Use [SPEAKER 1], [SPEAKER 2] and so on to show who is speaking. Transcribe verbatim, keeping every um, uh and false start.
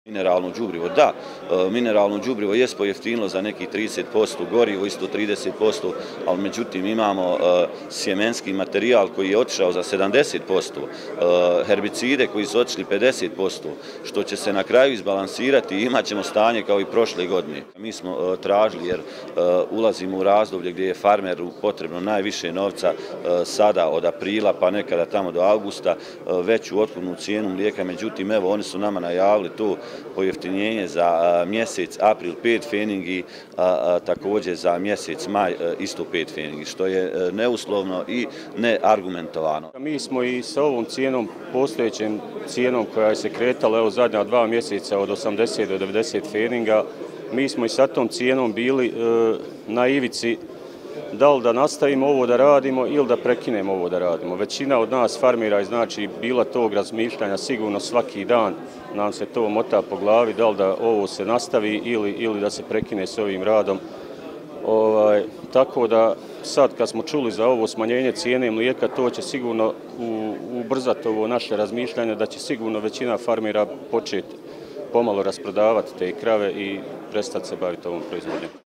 [SPEAKER 1] Mineralno đubrivo, da, mineralno đubrivo jest pojeftinilo za nekih trideset posto, gorivo isto trideset posto, ali međutim imamo sjemenski materijal koji je otišao za sedamdeset posto, herbicide koji su otišli pedeset posto, što će se na kraju izbalansirati i imat ćemo stanje kao i prošle godine. Mi smo tražili, jer ulazimo u razdoblje gdje je farmeru potrebno najviše novca sada od aprila pa nekada tamo do avgusta, veću otkupnu cijenu mlijeka, međutim evo oni su nama najavili to pojeftinjenje za mjesec april pet feningi, također za mjesec maj isto pet feningi, što je neuslovno i neargumentovano.
[SPEAKER 2] Mi smo i sa ovom cijenom, postojećem cijenom koja se kretala evo zadnja dva mjeseca od osamdeset do devedeset feninga, mi smo i sa tom cijenom bili e, na ivici da li da nastavimo ovo da radimo ili da prekinemo ovo da radimo. Većina od nas farmera je znači bila tog razmišljanja, sigurno svaki dan nam se to mota po glavi, da li da ovo se nastavi ili, ili da se prekine s ovim radom. Ovaj, tako da sad kad smo čuli za ovo smanjenje cijene mlijeka, to će sigurno u, ubrzati ovo naše razmišljanje, da će sigurno većina farmera početi pomalo rasprodavati te krave i prestati se baviti ovom proizvodnjom.